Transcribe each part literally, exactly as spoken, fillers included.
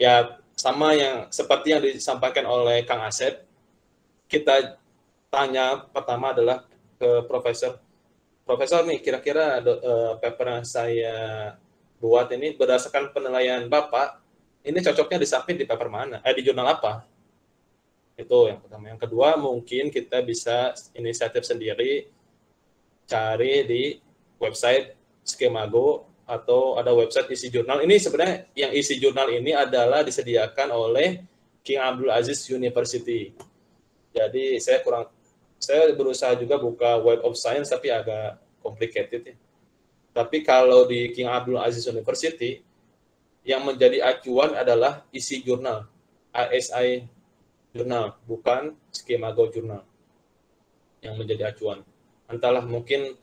Ya, sama yang seperti yang disampaikan oleh Kang Asep, kita tanya pertama adalah ke profesor. Profesor nih, kira-kira uh, paper yang saya buat ini berdasarkan penilaian Bapak, ini cocoknya disubmit di paper mana? Eh, di jurnal apa? Itu yang pertama. Yang kedua, mungkin kita bisa inisiatif sendiri, cari di website Skemago atau ada website isi jurnal. Ini sebenarnya yang isi jurnal ini adalah disediakan oleh King Abdul Aziz University. Jadi saya kurang, saya berusaha juga buka Web of Science tapi agak complicated ya. Tapi kalau di King Abdul Aziz University, yang menjadi acuan adalah isi jurnal, I S I jurnal, bukan Skemago jurnal yang menjadi acuan. Entahlah, mungkin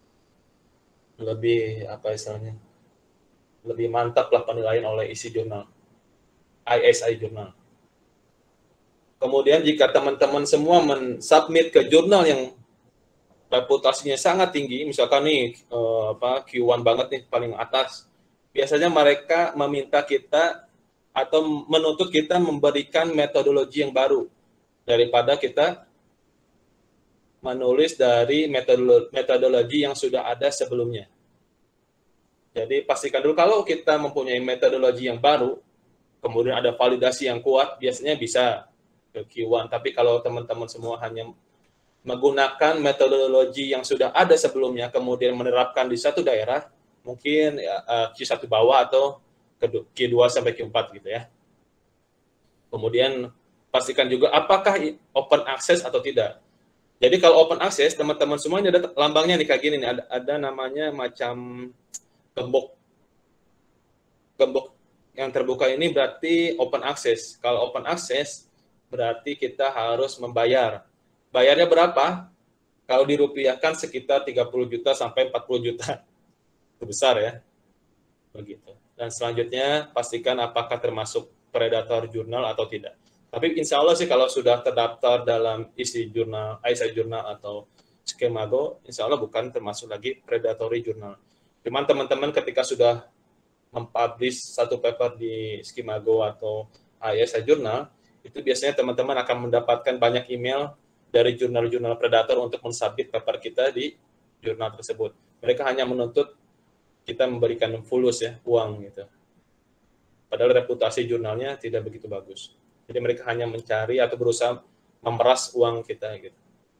lebih apa istilahnya, lebih mantap lah penilaian oleh isi jurnal, I S I jurnal. Kemudian jika teman-teman semua mensubmit ke jurnal yang reputasinya sangat tinggi, misalkan nih eh, apa Q satu banget nih paling atas, biasanya mereka meminta kita atau menuntut kita memberikan metodologi yang baru daripada kita menulis dari metodologi yang sudah ada sebelumnya. Jadi pastikan dulu kalau kita mempunyai metodologi yang baru, kemudian ada validasi yang kuat, biasanya bisa ke Q satu. Tapi kalau teman-teman semua hanya menggunakan metodologi yang sudah ada sebelumnya, kemudian menerapkan di satu daerah, mungkin ya, Q satu bawah atau Q dua sampai Q empat gitu ya. Kemudian pastikan juga apakah open access atau tidak. Jadi kalau open access, teman-teman semuanya ada lambangnya nih kayak gini nih, ada, ada namanya macam gembok. Gembok yang terbuka ini berarti open access. Kalau open access berarti kita harus membayar. Bayarnya berapa? Kalau dirupiahkan sekitar tiga puluh juta sampai empat puluh juta. Itu besar ya. Begitu. Dan selanjutnya pastikan apakah termasuk predator jurnal atau tidak. Tapi insya Allah sih kalau sudah terdaftar dalam isi jurnal, I S I jurnal atau Skemago, insya Allah bukan termasuk lagi predatory jurnal. Cuman teman-teman ketika sudah mempublish satu paper di Skemago atau I S I jurnal, itu biasanya teman-teman akan mendapatkan banyak email dari jurnal-jurnal predator untuk mensubmit paper kita di jurnal tersebut. Mereka hanya menuntut kita memberikan fulus ya, uang gitu. Padahal reputasi jurnalnya tidak begitu bagus. Jadi mereka hanya mencari atau berusaha memeras uang kita gitu.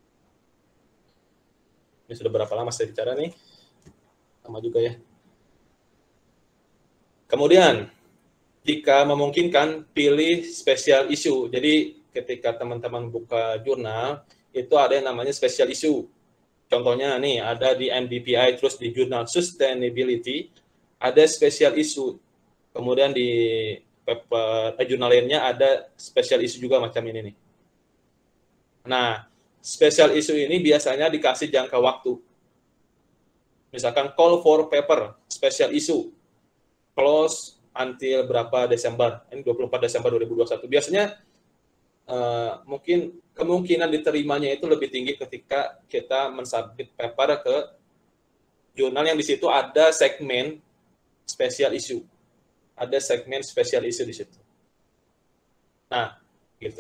Ini sudah berapa lama saya bicara nih? Sama juga ya. Kemudian, jika memungkinkan, pilih special issue. Jadi ketika teman-teman buka jurnal, itu ada yang namanya special issue. Contohnya nih, ada di M D P I, terus di jurnal Sustainability, ada special issue. Kemudian di paper eh, jurnal lainnya ada special issue juga macam ini nih. Nah, special issue ini biasanya dikasih jangka waktu. Misalkan call for paper, special issue, close until berapa Desember, ini dua puluh empat Desember dua ribu dua puluh satu. Biasanya uh, mungkin kemungkinan diterimanya itu lebih tinggi ketika kita mensubmit paper ke jurnal yang di situ ada segmen special issue. Ada segmen special issue di situ. Nah, gitu.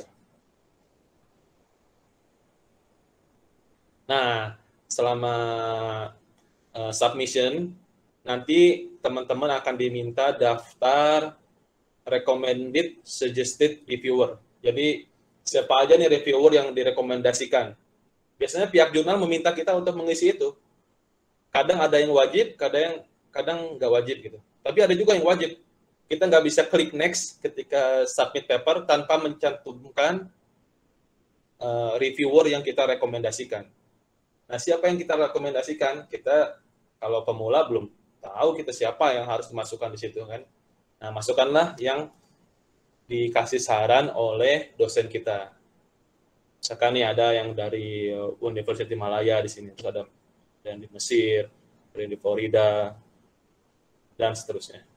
Nah, selama uh, submission, nanti teman-teman akan diminta daftar recommended suggested reviewer. Jadi, siapa aja nih reviewer yang direkomendasikan. Biasanya pihak jurnal meminta kita untuk mengisi itu. Kadang ada yang wajib, kadang yang kadang nggak wajib gitu. Tapi ada juga yang wajib. Kita nggak bisa klik next ketika submit paper tanpa mencantumkan uh, reviewer yang kita rekomendasikan. Nah, siapa yang kita rekomendasikan? Kita kalau pemula belum tahu kita siapa yang harus dimasukkan di situ kan. Nah, masukkanlah yang dikasih saran oleh dosen kita. Misalkan nih ada yang dari University Malaya di sini, terus ada yang di Mesir, ada yang di Florida, dan seterusnya.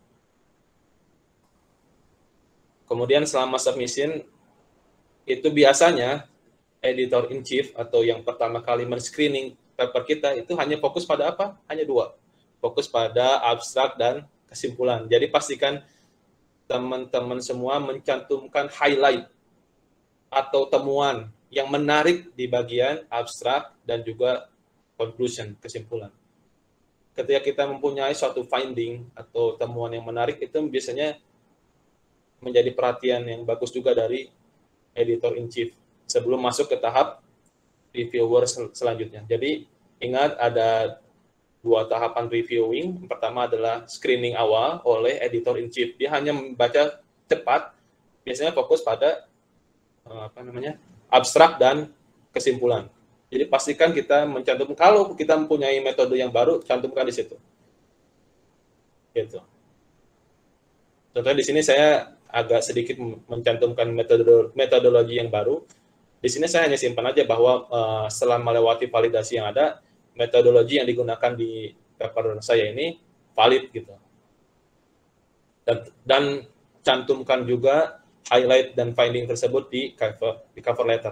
Kemudian selama submission, itu biasanya editor in chief atau yang pertama kali men-screening paper kita itu hanya fokus pada apa? Hanya dua. Fokus pada abstrak dan kesimpulan. Jadi pastikan teman-teman semua mencantumkan highlight atau temuan yang menarik di bagian abstrak dan juga conclusion, kesimpulan. Ketika kita mempunyai suatu finding atau temuan yang menarik, itu biasanya menjadi perhatian yang bagus juga dari editor in chief sebelum masuk ke tahap reviewer sel selanjutnya. Jadi ingat ada dua tahapan reviewing. Yang pertama adalah screening awal oleh editor in chief. Dia hanya membaca cepat, biasanya fokus pada apa namanya abstrak dan kesimpulan. Jadi pastikan kita mencantumkan, kalau kita mempunyai metode yang baru, cantumkan di situ. Gitu. Contohnya di sini saya agak sedikit mencantumkan metode metodologi yang baru. Di sini saya hanya simpan aja bahwa uh, setelah melewati validasi yang ada, metodologi yang digunakan di paper saya ini valid gitu. Dan, dan cantumkan juga highlight dan finding tersebut di cover, di cover letter.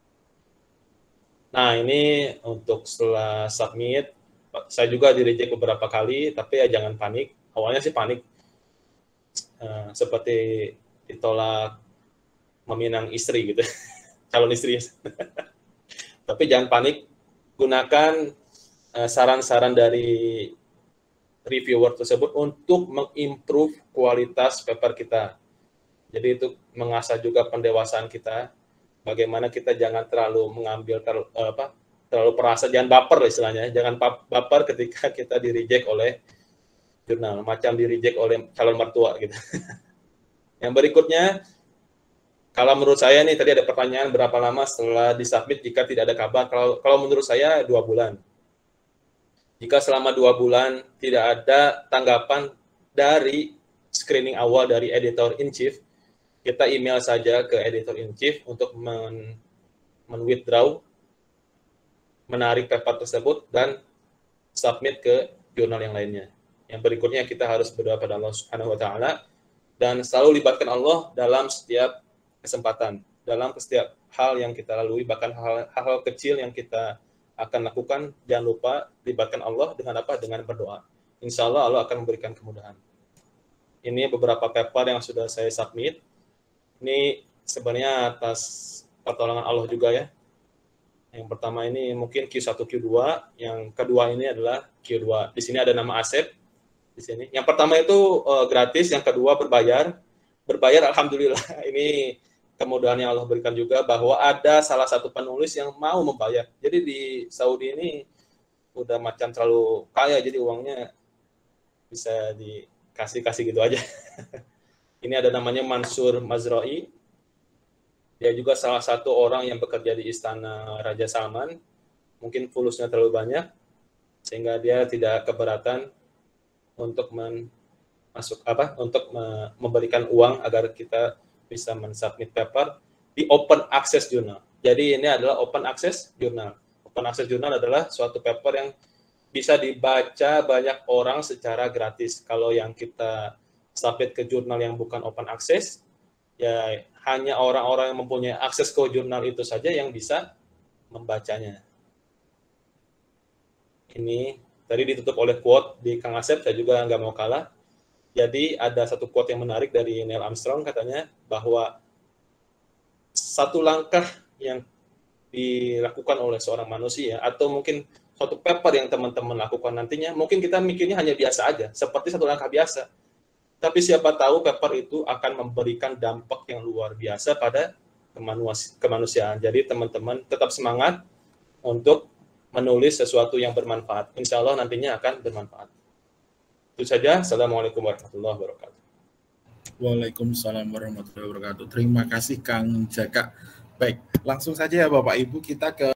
Nah, ini untuk setelah submit, saya juga di reject beberapa kali, tapi ya jangan panik. Awalnya sih panik, uh, seperti ditolak meminang istri gitu, calon istri. Tapi jangan panik, gunakan saran-saran uh, dari reviewer tersebut untuk mengimprove kualitas paper kita. Jadi itu mengasah juga pendewasaan kita. Bagaimana kita jangan terlalu mengambil terlalu, apa, terlalu perasa, jangan baper istilahnya, jangan baper ketika kita di reject oleh jurnal, macam di reject oleh calon mertua gitu. Yang berikutnya, kalau menurut saya nih tadi ada pertanyaan berapa lama setelah disubmit jika tidak ada kabar. Kalau kalau menurut saya dua bulan. Jika selama dua bulan tidak ada tanggapan dari screening awal dari editor in chief, kita email saja ke editor in chief untuk men, men-withdraw, menarik paper tersebut, dan submit ke jurnal yang lainnya. Yang berikutnya kita harus berdoa pada Allah Subhanahu wa Ta'ala dan selalu libatkan Allah dalam setiap kesempatan, dalam setiap hal yang kita lalui, bahkan hal-hal kecil yang kita akan lakukan, jangan lupa libatkan Allah dengan apa? Dengan berdoa. Insya Allah Allah akan memberikan kemudahan. Ini beberapa paper yang sudah saya submit. Ini sebenarnya atas pertolongan Allah juga ya. Yang pertama ini mungkin Q satu, Q dua, yang kedua ini adalah Q dua. Di sini ada nama Asep di sini. Yang pertama itu uh, gratis, yang kedua berbayar. Berbayar alhamdulillah. Ini kemudahan yang Allah berikan juga bahwa ada salah satu penulis yang mau membayar. Jadi di Saudi ini udah macam terlalu kaya, jadi uangnya bisa dikasih-kasih gitu aja. Ini ada namanya Mansur Mazra'i. Dia juga salah satu orang yang bekerja di Istana Raja Salman. Mungkin fulusnya terlalu banyak, sehingga dia tidak keberatan untuk men, masuk apa? Untuk me, memberikan uang agar kita bisa mensubmit paper di Open Access Journal. Jadi ini adalah Open Access Journal. Open Access Journal adalah suatu paper yang bisa dibaca banyak orang secara gratis. Kalau yang kita submit ke jurnal yang bukan open access, ya hanya orang-orang yang mempunyai akses ke jurnal itu saja yang bisa membacanya. Ini tadi ditutup oleh quote di Kang Asep, saya juga nggak mau kalah. Jadi ada satu quote yang menarik dari Neil Armstrong, katanya bahwa satu langkah yang dilakukan oleh seorang manusia, atau mungkin suatu paper yang teman-teman lakukan nantinya, mungkin kita mikirnya hanya biasa aja, seperti satu langkah biasa. Tapi siapa tahu paper itu akan memberikan dampak yang luar biasa pada kemanusiaan. Jadi teman-teman tetap semangat untuk menulis sesuatu yang bermanfaat. Insya Allah nantinya akan bermanfaat. Itu saja. Assalamualaikum warahmatullahi wabarakatuh. Waalaikumsalam warahmatullahi wabarakatuh. Terima kasih Kang Jaka. Baik, langsung saja ya Bapak Ibu kita ke